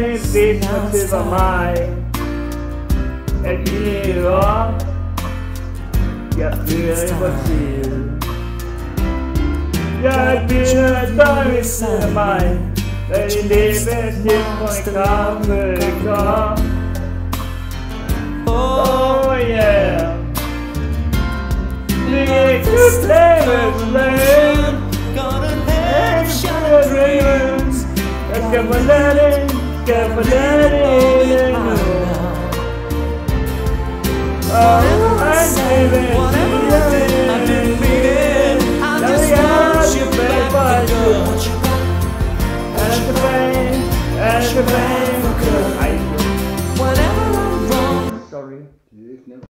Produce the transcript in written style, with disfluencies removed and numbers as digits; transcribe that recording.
det vittnar till var mig. Ett liv jag flyr i vårt liv. Jag vill dig med mig. Där i livet gick från kraft till kraft. Oh yeah. Vi gick ut livets led. Extra dreams. Jag ska få lära dig, ska få lära dig nu. Oh, I live I've been bleeding. I just want you back, but you and the pain, and the pain. Whenever I'm wrong. Sorry.